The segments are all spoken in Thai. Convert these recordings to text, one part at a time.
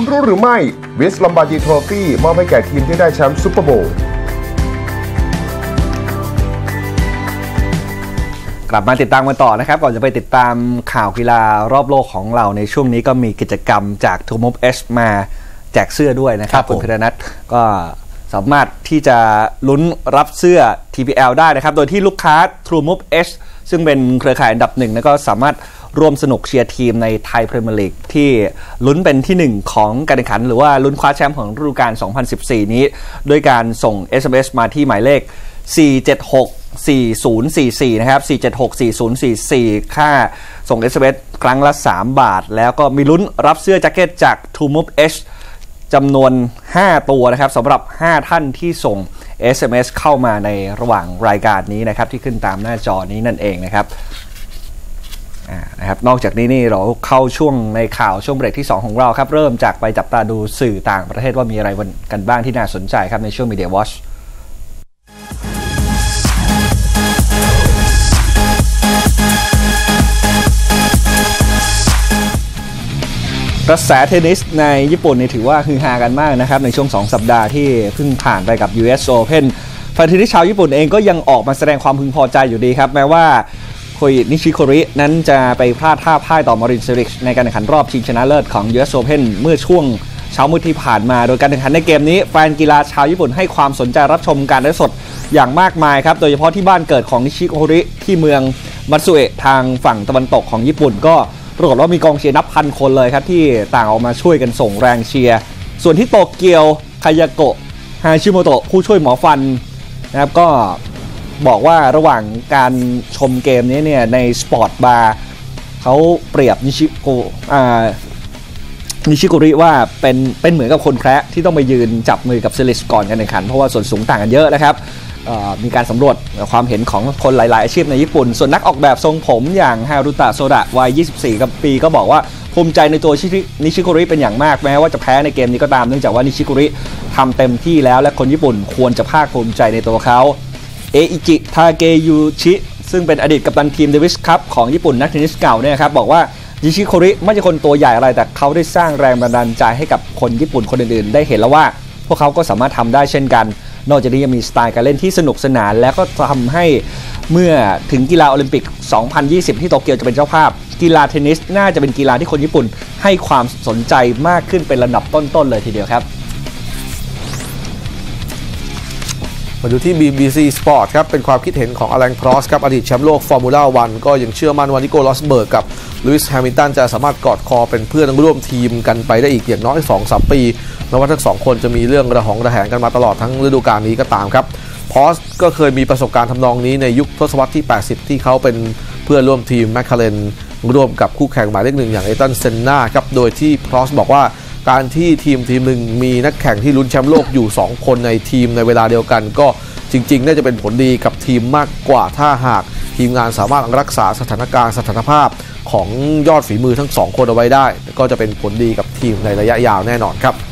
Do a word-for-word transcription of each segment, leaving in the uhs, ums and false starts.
รู้หรือไม่วิส ลัมบาร์ดีโทรฟี่มอบให้แก่ทีมที่ได้แชมป์ซุปเปอร์โบว์กลับมาติดตามกันต่อนะครับก่อนจะไปติดตามข่าวกีฬารอบโลกของเราในช่วงนี้ก็มีกิจกรรมจาก True Move Edge มาแจกเสื้อด้วยนะครับคุณพิรนัทก็สามารถที่จะลุ้นรับเสื้อ ที พี แอล ได้นะครับโดยที่ลูกค้า True Move Edge ซึ่งเป็นเครือข่ายอันดับหนึ่งแล้วก็สามารถร่วมสนุกเชียร์ทีมในไทยพรีเมียร์ลีกที่ลุ้นเป็นที่หนึ่งของการแข่งขันหรือว่าลุ้นคว้าแชมป์ของฤดูกาลสองพันสิบสี่นี้ด้วยการส่ง เอส เอ็ม เอส มาที่หมายเลขสี่ เจ็ด หก สี่ ศูนย์ สี่ สี่นะครับสี่ เจ็ด หก สี่ ศูนย์ สี่ สี่ค่าส่ง เอส เอ็ม เอส ครั้งละสามบาทแล้วก็มีลุ้นรับเสื้อแจ็คเก็ตจาก True Move Edge จำนวนห้าตัวนะครับสำหรับห้าท่านที่ส่ง เอส เอ็ม เอส เข้ามาในระหว่างรายการนี้นะครับที่ขึ้นตามหน้าจอนี้นั่นเองนะครับนะครับนอกจากนี้นี่เราเข้าช่วงในข่าวช่วงเบรกที่สองของเราครับเริ่มจากไปจับตาดูสื่อต่างประเทศว่ามีอะไรกันบ้างที่น่าสนใจครับในช่วง Media Watchกระแสเทนนิสในญี่ปุ่นนี่ถือว่าฮือฮากันมากนะครับในช่วงสองสัปดาห์ที่เพิ่งผ่านไปกับ ยู เอส Open แฟนเทนนิสชาวญี่ปุ่นเองก็ยังออกมาแสดงความพึงพอใจอยู่ดีครับแม้ว่าโคอินิชิโครินั้นจะไปพลาดท่าพ่ายต่อมารินเซริกในการแข่งขันรอบชิงชนะเลิศของ ยู เอส Open เมื่อช่วงเช้ามืดที่ผ่านมาโดยการแข่งขันในเกมนี้แฟนกีฬาชาวญี่ปุ่นให้ความสนใจรับชมการถ่ายทอดสดอย่างมากมายครับโดยเฉพาะที่บ้านเกิดของนิชิโคริที่เมืองมัตสึเอะทางฝั่งตะวันตกของญี่ปุ่นก็ปรากฏว่ามีกองเชียร์นับพันคนเลยครับที่ต่างออกมาช่วยกันส่งแรงเชียร์ส่วนที่โตเกียวคายาโกะฮาชิโมโตะผู้ช่วยหมอฟันนะครับก็บอกว่าระหว่างการชมเกมนี้เนี่ยในสปอร์ตบาร์เขาเปรียบนิชิโกอ่านิชิโกริว่าเป็นเป็นเหมือนกับคนแคระที่ต้องไปยืนจับมือกับเซริสก่อนการแข่งขันเพราะว่าส่วนสูงต่างกันเยอะนะครับมีการสำรวจความเห็นของคนหลายๆอาชีพในญี่ปุ่นส่วนนักออกแบบทรงผมอย่างฮารุตะโซดะวัยยี่สิบสี่ปีก็บอกว่าภูมิใจในตัวนิชิโกริเป็นอย่างมากแม้ว่าจะแพ้ในเกมนี้ก็ตามเนื่องจากว่านิชิโกริทำเต็มที่แล้วและคนญี่ปุ่นควรจะภาคภูมิใจในตัวเขาเออิจิทาเกยุชิซึ่งเป็นอดีตกัปตันทีมเดวิสคัพของญี่ปุ่นนักเทนนิสเก่าเนี่ยครับบอกว่านิชิโกริไม่ใช่คนตัวใหญ่อะไรแต่เขาได้สร้างแรงบันดาลใจให้กับคนญี่ปุ่นคนอื่นๆได้เห็นแล้วว่าพวกเขาก็สามารถทำได้เช่นกันนอกจากนี้ยังมีสไตล์การเล่นที่สนุกสนานและก็ทำให้เมื่อถึงกีฬาโอลิมปิกสองพันยี่สิบที่โตเกียวจะเป็นเจ้าภาพกีฬาเทนนิสน่าจะเป็นกีฬาที่คนญี่ปุ่นให้ความสนใจมากขึ้นเป็นลำดับต้นๆเลยทีเดียวครับมาดูที่ บี บี ซี Sport ครับเป็นความคิดเห็นของอลัน พรอสครับอดีตแชมป์โลกฟอร์มูล่าวันก็ยังเชื่อมั่นว่านิโคลัสเบิร์กกับลุยส์แฮมิลตันจะสามารถกอดคอเป็นเพื่อนร่วมทีมกันไปได้อีกอย่างน้อย สองถึงสาม ปีแม้ว่าทั้งสองคนจะมีเรื่องระหองระแหงกันมาตลอดทั้งฤดูกาลนี้ก็ตามครับพรอสก็เคยมีประสบการณ์ทำนองนี้ในยุคทศวรรษที่แปดสิบที่เขาเป็นเพื่อนร่วมทีมแมคคาเรนร่วมกับคู่แข่งหมายเลขหนึ่งอย่างเอตันเซนนาครับโดยที่พรอสบอกว่าการที่ทีมทีมหนึ่งมีนักแข่งที่ลุ้นแชมป์โลกอยู่สองคนในทีมในเวลาเดียวกันก็จริงๆน่าจะเป็นผลดีกับทีมมากกว่าถ้าหากทีมงานสามารถรักษาสถานการณ์สถานภาพของยอดฝีมือทั้งสองคนเอาไว้ได้ก็จะเป็นผลดีกับทีมในระยะยาวแน่นอนครับ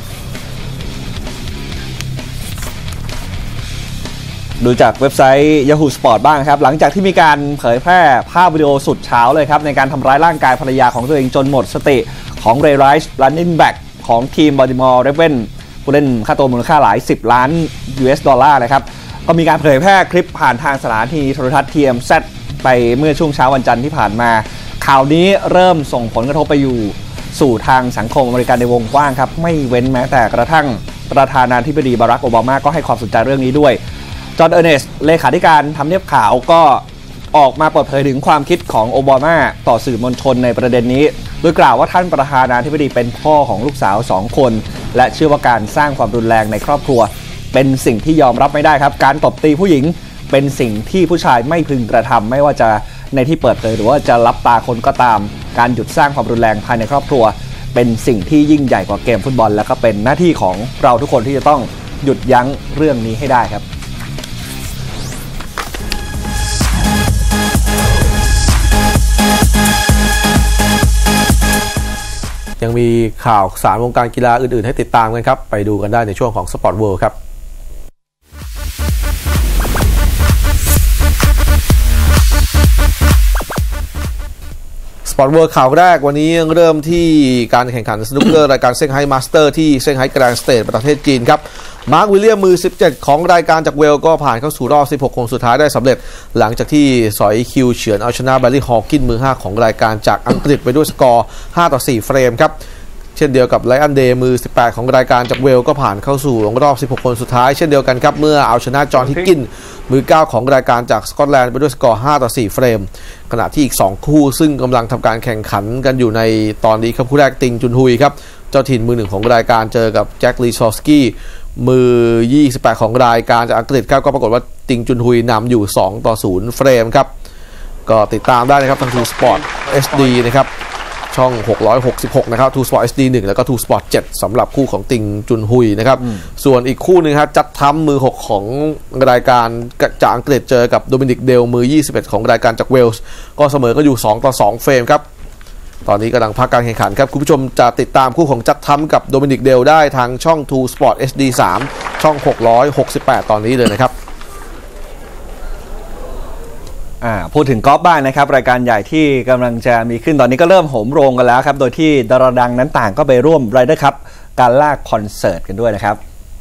ดูจากเว็บไซต์ Yahoo Sport บ้างครับหลังจากที่มีการเผยแพร่ภาพวิดีโอสุดเฉาเลยครับในการทำร้ายร่างกายภรรยาของตัวเองจนหมดสติของเรย์ไรส์รันนิ่งแบ็กของทีมบอลติมอร์เรเวนผู้เล่นค่าตัวมูลค่าหลายสิบล้าน ยู เอส ดอลลาร์นะครับก็มีการเผยแพร่คลิปผ่านทางสถานีโทรทัศน์ ที เอ็ม แซด ไปเมื่อช่วงเช้าวันจันทร์ที่ผ่านมาข่าวนี้เริ่มส่งผลกระทบไปอยู่สู่ทางสังคมอเมริกันในวงกว้างครับไม่เว้นแม้แต่กระทั่งประธานาธิบดีบารักโอบามาก็ให้ความสนใจเรื่องนี้ด้วยจอห์น เออร์เนสต์เลขาธิการทำเนียบขาวก็ออกมาเปิดเผยถึงความคิดของโอบามาต่อสื่อมวลชนในประเด็นนี้โดยกล่าวว่าท่านประธานาธิบดีเป็นพ่อของลูกสาวสองคนและเชื่อว่าการสร้างความรุนแรงในครอบครัวเป็นสิ่งที่ยอมรับไม่ได้ครับการตบตีผู้หญิงเป็นสิ่งที่ผู้ชายไม่พึงกระทำไม่ว่าจะในที่เปิดเผยหรือว่าจะลับตาคนก็ตามการหยุดสร้างความรุนแรงภายในครอบครัวเป็นสิ่งที่ยิ่งใหญ่กว่าเกมฟุตบอลและก็เป็นหน้าที่ของเราทุกคนที่จะต้องหยุดยั้งเรื่องนี้ให้ได้ครับยังมีข่าวสารวงการกีฬาอื่นๆให้ติดตามกันครับไปดูกันได้ในช่วงของ Sport World ครับสปอร์ตเวิร์ข่าวแรกวันนี้เริ่มที่การแข่งขันสนุกเกอร์รายการเซี่ยงไฮ้มาสเตอร์ที่เซี่ยงไฮ้แกรนด์สเตทประเทศจีนครับมาร์ควิลเลียมมือสิบเจ็ดของรายการจากเวลก็ผ่านเข้าสู่รอบสิบหกคนสุดท้ายได้สำเร็จหลังจากที่สอยคิวเฉือนเอาชนะแบร์รี่ฮอว์กินมือห้าของรายการจากอังกฤษไปด้วยสกอร์ห้าต่อสี่เฟรมครับเช่นเดียวกับไลอันเดย์มือสิบแปดของรายการจากเวลก็ผ่านเข้าสู่รอบสิบหกคนสุดท้ายเช่นเดียวกันครับเมื่อเอาชนะจอห์นฮิกกินมือเก้าของรายการจากสกอตแลนด์ไปด้วยสกอร์ห้าต่อสี่เฟรมขณะที่อีกสองคู่ซึ่งกำลังทำการแข่งขันกันอยู่ในตอนนี้ครับคู่แรกติงจุนฮุยครับเจ้าถิ่นมือหนึ่งของรายการเจอกับแจ็คลีซอสกี้มือยี่สิบแปดของรายการจากอังกฤษครับก็ปรากฏว่าติงจุนฮุยนำอยู่สองต่อศูนย์เฟรมครับก็ติดตามได้นะครับทาง ทู Sport เอช ดี นะครับช่องหกร้อยหกสิบหกนะครับ ทู Sport เอช ดี หนึ่งแล้วก็ ทู Sport เจ็ดสำหรับคู่ของติงจุนฮุยนะครับส่วนอีกคู่นึงครับจัดทำมือหกของรายการจากอังกฤษเจอกับโดมินิกเดลมือยี่สิบเอ็ดของรายการจากเวลส์ก็เสมอก็อยู่สองต่อสองเฟรมครับตอนนี้กำลังพักการแข่งขันครับคุณผู้ชมจะติดตามคู่ของจัดทำกับโดมินิกเดลได้ทางช่อง ทู Sport เอช ดี สามช่องหกร้อยหกสิบแปดตอนนี้เลยนะครับอ่าพูดถึงกอล์ฟบ้างนะครับรายการใหญ่ที่กำลังจะมีขึ้นตอนนี้ก็เริ่มโหมโรงกันแล้วครับโดยที่ดาราดังนั้นต่างก็ไปร่วมไรเดอร์คัพการล่าคอนเสิร์ตกันด้วยนะครับ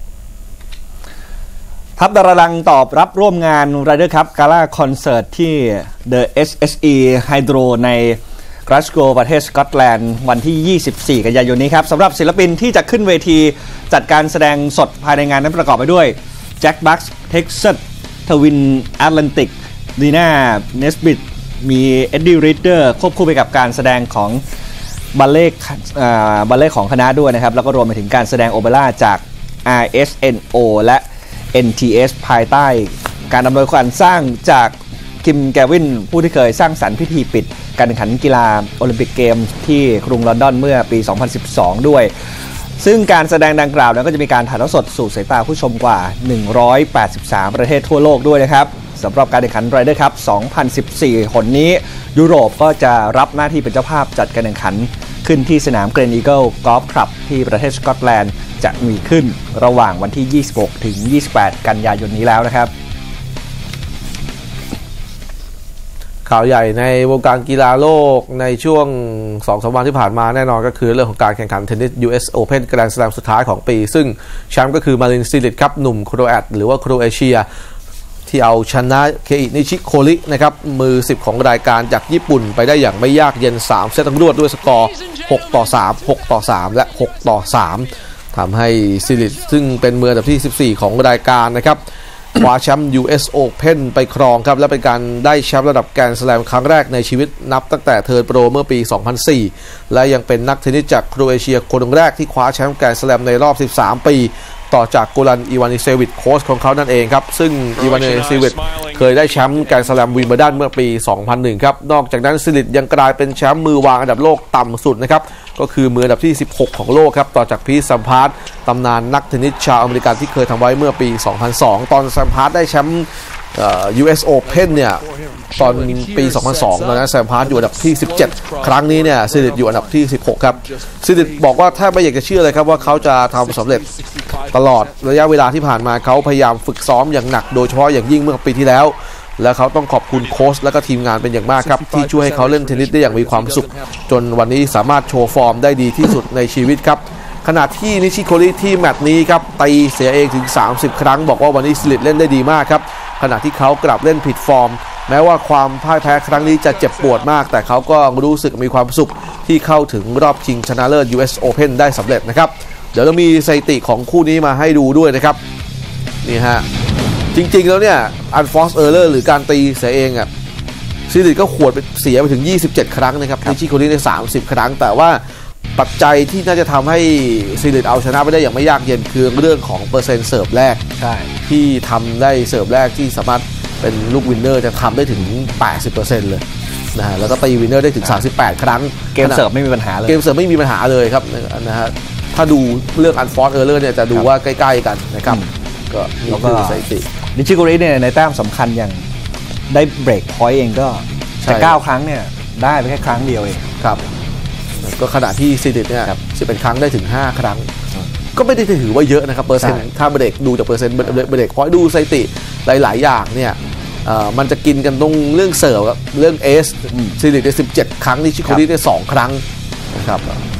ทัพดาราดังตอบรับร่วมงานไรเดอร์คัพการล่าคอนเสิร์ตที่ The เอส เอส อี Hydro ในกลาสโกว์ประเทศสกอตแลนด์วันที่ยี่สิบสี่กันยายนนี้ครับสำหรับศิลปินที่จะขึ้นเวทีจัดการแสดงสดภายในงานนั้นประกอบไปด้วยแจ็คบัคส์เท็กซัสทวินแอตแลนติกดีน่าเนสบิทมีเอ็ดดี้ริดเดอร์ควบคู่ไปกับการแสดงของบัลเล่บัลเล่ของคณะด้วยนะครับแล้วก็รวมไปถึงการแสดงโอเปร่าจาก อาร์ เอส เอ็น โอ และ เอ็น ที เอส ภายใต้การดำเนินการสร้างจากคิมแกวินผู้ที่เคยสร้างสรรค์พิธีปิดการแข่งขันกีฬาโอลิมปิกเกมส์ที่กรุงลอนดอนเมื่อปี สองพันสิบสอง ด้วยซึ่งการแสดงดังกล่าวนั้นก็จะมีการถ่ายทอดสดสู่สายตาผู้ชมกว่าหนึ่งร้อยแปดสิบสามประเทศทั่วโลกด้วยนะครับสำหรับการแข่งขันไรเดอร์คัพ สองพันสิบสี่หนนี้ยุโรปก็จะรับหน้าที่เป็นเจ้าภาพจัดการแข่งขันขึ้นที่สนามเกรนอีเกิลกอล์ฟคลับที่ประเทศสกอตแลนด์จะมีขึ้นระหว่างวันที่ยี่สิบหกถึงยี่สิบแปดกันยายนนี้แล้วนะครับข่าวใหญ่ในวงการกีฬาโลกในช่วง สองถึงสาม วันที่ผ่านมาแน่นอนก็คือเรื่องของการแข่งขันเทนนิส ยู เอส Open แกรนด์สแลมสุดท้ายของปีซึ่งแชมป์ก็คือมาริน ซิลิตครับหนุ่มโครแอตหรือว่าโครเอเชียที่เอาชนะเคอินิชิโครินะครับมือสิบของรายการจากญี่ปุ่นไปได้อย่างไม่ยากเย็นสามเซตทั้งรวดด้วยสกอร์หกต่อสาม หกต่อสามและหกต่อสามทำให้ซิลิตซึ่งเป็นมืออันดับที่สิบสี่ของรายการนะครับคว้าแชมป์ ยู เอส Open ไปครองครับและเป็นการได้แชมป์ระดับแกรนด์สแลมครั้งแรกในชีวิตนับตั้งแต่เทิร์นโปรเมื่อปี สองพันสี่ และยังเป็นนักเทนนิสจากโครเอเชียคนแรกที่คว้าแชมป์แกรนด์สแลมในรอบสิบสามปีต่อจากโกลันอีวานิเซวิชโค้ชของเขานั่นเองครับซึ่งอีวานิเซวิชเคยได้แชมป์แกรนด์สแลมวิมเบิลดันเมื่อปี สองพันหนึ่ง ครับนอกจากนั้นซิลิตยังกลายเป็นแชมป์มือวางอันดับโลกต่ำสุดนะครับก็คือมืออันดับที่สิบหกของโลกครับต่อจากพีท ซัมพาร์ตตำนานนักเทนนิสชาวอเมริกันที่เคยทำไว้เมื่อปี สองพันสอง ตอนซัมพาร์ตได้แชมป์ยู เอส Open เนี่ยตอนปี สองพันสอง ตอนนั้นแซมพาร์ตอยู่อันดับที่สิบเจ็ดครั้งนี้เนี่ยซิลิตอยู่อันดับที่สิบหกครับซิลิตบอกว่าแทบไม่อยากจะเชื่อเลยครับว่าเขาจะทำสำเร็จตลอดระยะเวลาที่ผ่านมาเขาพยายามฝึกซ้อมอย่างหนักโดยเฉพาะอย่างยิ่งเมื่อปีที่แล้วและเขาต้องขอบคุณโค้ชและก็ทีมงานเป็นอย่างมากครับที่ช่วยให้เขาเล่นเทนนิสได้อย่างมีความสุขจนวันนี้สามารถโชว์ฟอร์มได้ดีที่สุดในชีวิตครับขณะที่นิชิโคริที่แมตช์นี้ครับตีเสียเองถึงสามสิบครั้งบอกว่าวันนี้ซิลิตเล่นได้ดีมากครับขณะที่เขากลับเล่นผิดฟอร์มแม้ว่าความพ่ายแพ้ครั้งนี้จะเจ็บปวดมากแต่เขาก็รู้สึกมีความสุขที่เข้าถึงรอบชิงชนะเลิศ ยู เอส Open ได้สำเร็จนะครับเดี๋ยวเรามีสถิติของคู่นี้มาให้ดูด้วยนะครับนี่ฮะจริงๆแล้วเนี่ย unforced error หรือการตีเสียเองอ่ะซิลิตก็ขวดไปเสียไปถึงยี่สิบเจ็ดครั้งนะครับนิชิโคริได้สามสิบครั้งแต่ว่าปัจจัยที่น่าจะทำให้ซิลิตเอาชนะไปได้อย่างไม่ยากเย็นคือเรื่องของเปอร์เซ็นต์เสิร์ฟแรกที่ทำได้เสิร์ฟแรกที่สามารถเป็นลูกวินเนอร์จะทำได้ถึง แปดสิบเปอร์เซ็นต์ เลยนะฮะแล้วก็ตีวินเนอร์ได้ถึงสามสิบแปดครั้งเกมเสิร์ฟไม่มีปัญหาเลยเกมเสิร์ฟไม่มีปัญหาเลยครับนะฮะถ้าดูเรื่อง unforced error เนี่ยจะดูว่าใกล้ๆกันนะครับก็นี่คือสถิตินิชิโกริเนี่ยในแต้มสำคัญอย่างได้เบรกพอยต์เองก็แต่เก้าครั้งเนี่ยได้ไปแค่ครั้งเดียวเองครับก็ขณะที่ซิลิตเนี่ยสิบเอ็ดครั้งได้ถึงห้าครั้งก็ไม่ได้ถือว่าเยอะนะครับเปอร์เซ็นต์ถ้าเบรกดูจากเปอร์เซ็นต์เบรกพอยต์ดูสถิติหลายๆอย่างเนี่ยมันจะกินกันตรงเรื่องเสิร์ฟครับเรื่องเอสซีรีส์ได้สิบเจ็ดครั้งนิชิโคริได้สองครั้งนะครับ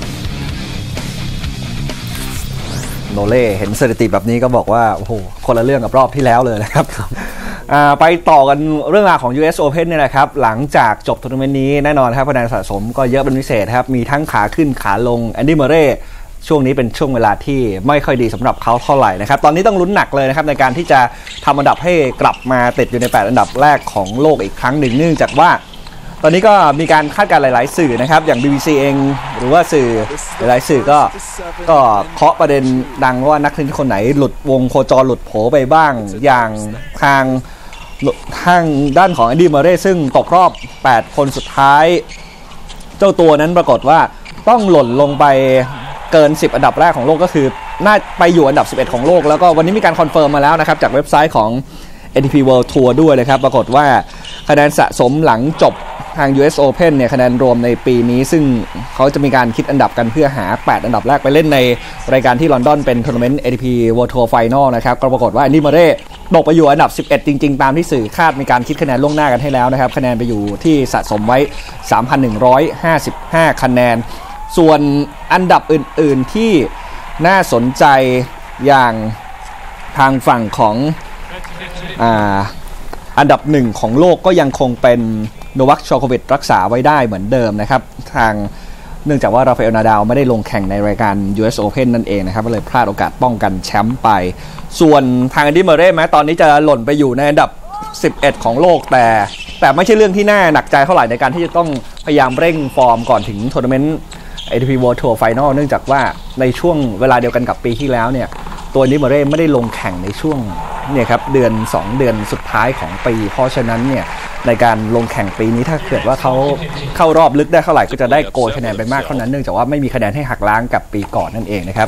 โนเล่เห็นสถิติแบบนี้ก็บอกว่าโอ้โหคนละเรื่องกับรอบที่แล้วเลยนะครับไปต่อกันเรื่องราวของ ยู เอส Open เนี่ยแหละครับหลังจากจบทัวร์นาเมนต์นี้แน่นอนครับคะแนนสะสมก็เยอะเป็นพิเศษครับมีทั้งขาขึ้นขาลงแอนดี้เมอร์เรย์ช่วงนี้เป็นช่วงเวลาที่ไม่ค่อยดีสำหรับเขาเท่าไหร่นะครับตอนนี้ต้องลุ้นหนักเลยนะครับในการที่จะทำอันดับให้กลับมาติดอยู่ในแปดอันดับแรกของโลกอีกครั้งหนึ่งเนื่องจากว่าตอนนี้ก็มีการคาดการณ์หลายๆสื่อนะครับอย่าง บี บี ซี เองหรือว่าสื่อหลายๆสื่อก็ก็เคาะประเด็นดังว่านักเทนนิสคนไหนหลุดวงโคจรหลุดโผไปบ้างอย่างทางทางด้านของแอนดี้เมอร์เรย์ซึ่งตกรอบแปดคนสุดท้ายเจ้าตัวนั้นปรากฏว่าต้องหล่นลงไปเกินสิบอันดับแรกของโลกก็คือน่าไปอยู่อันดับสิบเอ็ดของโลกแล้วก็วันนี้มีการคอนเฟิร์มมาแล้วนะครับจากเว็บไซต์ของ เอ ที พี World Tour ด้วยเลยครับปรากฏว่าคะแนนสะสมหลังจบทาง ยู เอส Open เนี่ยคะแนนรวมในปีนี้ซึ่งเขาจะมีการคิดอันดับกันเพื่อหาแปดอันดับแรกไปเล่นในรายการที่ลอนดอนเป็นทัวร์นาเมนต์ เอ ที พี World Tour Final นะครับก็ปรากฏว่าแอนดี้เมอร์เรย์ตกไปอยู่อันดับสิบเอ็ดจริงๆตามที่สื่อคาดมีการคิดคะแนนล่วงหน้ากันให้แล้วนะครับคะแนนไปอยู่ที่สะสมไว้ สามพันหนึ่งร้อยห้าสิบห้า คะแนนส่วนอันดับอื่นๆที่น่าสนใจอย่างทางฝั่งของอ่าอันดับหนึ่งของโลกก็ยังคงเป็นโนวัค จอโควิชรักษาไว้ได้เหมือนเดิมนะครับทางเนื่องจากว่าราฟาเอล นาดาลไม่ได้ลงแข่งในรายการ ยู เอส Open นั่นเองนะครับก็เลยพลาดโอกาสป้องกันแชมป์ไปส่วนทางแอนดี้เมอร์เรย์แม้ตอนนี้จะหล่นไปอยู่ในอันดับสิบเอ็ดของโลกแต่แต่ไม่ใช่เรื่องที่น่าหนักใจเท่าไหร่ในการที่จะต้องพยายามเร่งฟอร์มก่อนถึงทัวร์นาเมนต์ เอ ที พี World Tour Final เนื่องจากว่าในช่วงเวลาเดียวกันกับปีที่แล้วเนี่ยตัวนิเมเร่ไม่ได้ลงแข่งในช่วงเนี่ยครับเดือนสองเดือนสุดท้ายของปีเพราะฉะนั้นเนี่ยในการลงแข่งปีนี้ถ้าเกิดว่าเขาเข้ารอบลึกได้เท่าไหร่ก็จะได้โกยคะแนนไปมากเท่านั้นเนื่องจากว่าไม่มีคะแนนให้หักล้างกับปีก่อนนั่นเองนะครับ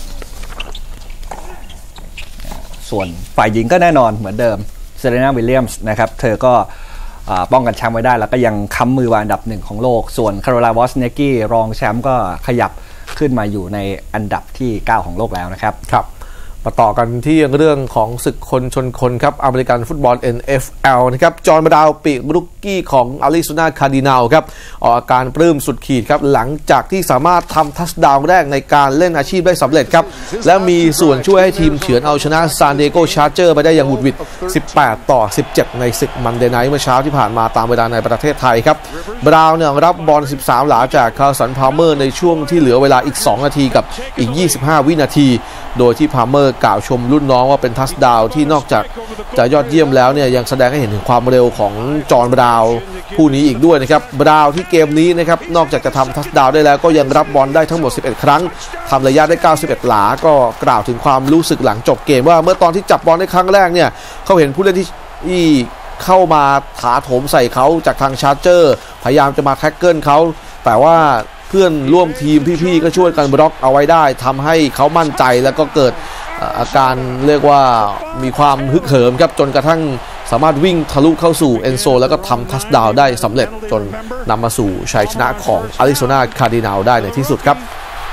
ส่วนฝ่ายหญิงก็แน่นอนเหมือนเดิมเซเรนาวิลเลียมส์นะครับเธอก็ป้องกันแชมป์ไว้ได้แล้วก็ยังค้ำมือวางอันดับหนึ่งของโลกส่วนคาโรไลน์ วอสเนกกี้รองแชมป์ก็ขยับขึ้นมาอยู่ในอันดับที่เก้าของโลกแล้วนะครับครับมาต่อกันที่เรื่องของศึกคนชนคนครับอเมริกันฟุตบอล เอ็น เอฟ แอล นะครับจอห์นบราวน์ปีกรุกกี้ของอาริโซนาคาร์ดินัลครับออกอาการปลื้มสุดขีดครับหลังจากที่สามารถทำทัชดาวน์แรกในการเล่นอาชีพได้สำเร็จครับและมีส่วนช่วยให้ทีมเฉือนเอาชนะซานดิเอโกชาร์เจอร์ไปได้อย่างหุดหวิดสิบแปดต่อสิบเจ็ดในศึกมันเดย์ไนท์เมื่อเช้าที่ผ่านมาตามเวลาในประเทศไทยครับบราวน์เนี่ยรับบอลสิบสามหลาจากคาร์สันพาล์เมอร์ในช่วงที่เหลือเวลาอีกสองนาทีกับอีกยี่สิบห้าวินาทีโดยที่พาล์เมอร์กล่าวชมรุ่นน้องว่าเป็นทัชดาวน์ที่นอกจากจะยอดเยี่ยมแล้วเนี่ยยังแสดงให้เห็นถึงความเร็วของจอห์นบราวน์ผู้นี้อีกด้วยนะครับบราวน์ที่เกมนี้นะครับนอกจากจะทำทัชดาวน์ได้แล้วก็ยังรับบอลได้ทั้งหมดสิบเอ็ดครั้งทำระยะได้เก้าสิบเอ็ดหลาก็กล่าวถึงความรู้สึกหลังจบเกมว่าเมื่อตอนที่จับบอลได้ครั้งแรกเนี่ยเขาเห็นผู้เล่นที่ที่เข้ามาถาโถมใส่เขาจากทางชาร์เจอร์พยายามจะมาแท็กเกิลเขาแต่ว่าเพื่อนร่วมทีมพี่ๆก็ช่วยกันบล็อกเอาไว้ได้ทำให้เขามั่นใจแล้วก็เกิดอาการเรียกว่ามีความฮึกเหิมครับจนกระทั่งสามารถวิ่งทะลุเข้าสู่เอนโซแล้วก็ทำทัชดาวน์ได้สำเร็จจนนำมาสู่ชัยชนะของอาริโซนาคาร์ดินัลได้ในที่สุดครับ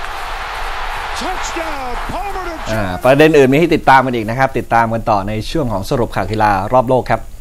ประเด็นอื่นมีให้ติดตามกันอีกนะครับติดตามกันต่อในช่วงของสรุปข่าวกีฬารอบโลกครับ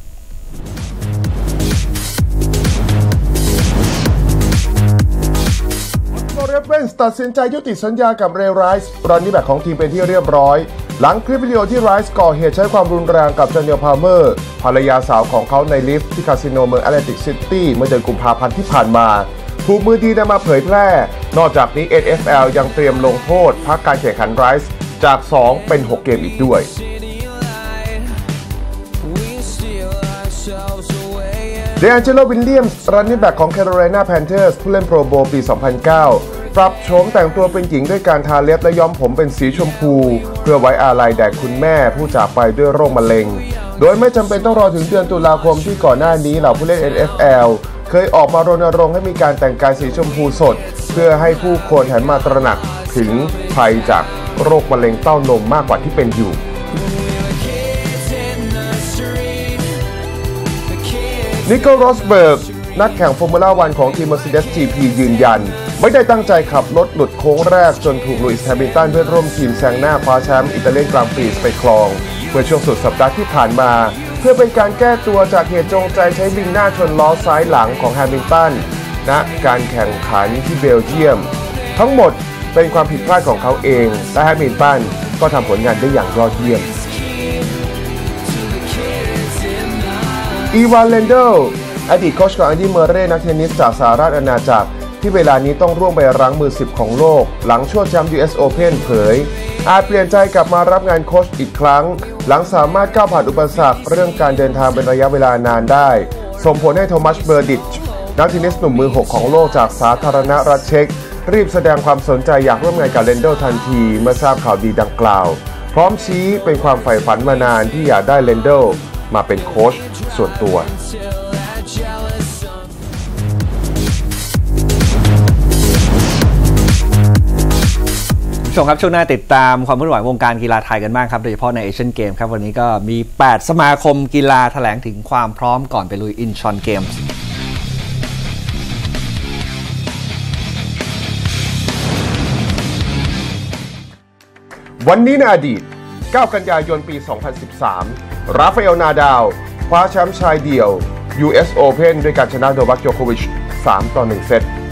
เรเวนส์ตัดสินใจยุติสัญญากับเรย์ไรส์รันนี่แบ็กของทีมเป็นที่เรียบร้อยหลังคลิปวิดีโอที่ไรส์ก่อเหตุใช้ความรุนแรงกับจาเนียล พาล์เมอร์ภรรยาสาวของเขาในลิฟต์ที่คาสิโนเมืองแอตแลนติกซิตี้เมื่อเดือนกุมภาพันธ์ที่ผ่านมาถูกมือดีนำมาเผยแพร่นอกจากนี้ เอ็น เอฟ แอล ยังเตรียมลงโทษพักการแข่งขันไรส์จากสองเป็นหกเกมอีกด้วยเดแอนเจโล วิลเลียมส์รันนี่แบ็กของแคโรไลนาแพนเทอร์สผู้เล่นโปรโบว์ปี สองพันเก้า ปรับโฉมแต่งตัวเป็นหญิงด้วยการทาเล็บและย้อมผมเป็นสีชมพูเพื่อไว้อาลัยแด่คุณแม่ผู้จากไปด้วยโรคมะเร็งโดยไม่จำเป็นต้องรอถึงเดือนตุลาคมที่ก่อนหน้านี้เหล่าผู้เล่น เอ็น เอฟ แอล เคยออกมารณรงค์ให้มีการแต่งกายสีชมพูสดเพื่อให้ผู้คนหันมาตระหนักถึงภัยจากโรคมะเร็งเต้านมมากกว่าที่เป็นอยู่นิโคล โรสเบิร์กนักแข่งฟอร์มูล่าวันของทีม Mercedes จี พี ยืนยันไม่ได้ตั้งใจขับรถหลุดโค้งแรกจนถูกลุยส์ แฮมิลตันเพื่อนร่วมทีมแซงหน้าคว้าแชมป์อิตาเลียนกลางปรีไปครองเมื่อช่วงสุดสัปดาห์ที่ผ่านมาเพื่อเป็นการแก้ตัวจากเหตุจงใจใช้บินหน้าชนล้อซ้ายหลังของแฮมิลตันณการแข่งขันที่เบลเยียมทั้งหมดเป็นความผิดพลาดของเขาเองและแฮมิลตันก็ทำผลงานได้อย่างยอดเยี่ยมอีวานเลนเดลอดีตโค้ชของแอนดี้เมอร์เร่นักเทนนิสจากสหราชอาณาจักรที่เวลานี้ต้องร่วงไปรั้งมือสิบของโลกหลังช่วงแชมป์ ยู เอส Open เผยอาจเปลี่ยนใจกลับมารับงานโค้ชอีกครั้งหลังสามารถก้าวผ่านอุปสรรคเรื่องการเดินทางเป็นระยะเวลานานได้ส่งผลให้โทมัสเบอร์ดิชนักเทนนิสหนุ่มมือหกของโลกจากสาธารณรัฐเช็กรีบแสดงความสนใจอยากร่วมงานกับเลนเดลทันทีเมื่อทราบข่าวดีดังกล่าวพร้อมชี้เป็นความใฝ่ฝันมานานที่อยากได้เลนเดลมาเป็นโค้ชส่วนตัวชมครับช่วงหน้าติดตามความเคลื่อนไหววงการกีฬาไทยกันบ้างครับโดยเฉพาะในเอเชียนเกมครับวันนี้ก็มีแปดสมาคมกีฬาแถลงถึงความพร้อมก่อนไปลุยอินชอนเกมส์วันนี้ในอดีตเก้ากันยายนปีสองพันสิบสามราฟาเอลนาดาลคว้าแชมป์ชายเดี่ยว ยู เอส Open ด้วยการชนะโนวัค โจโควิช สามต่อหนึ่ง เซต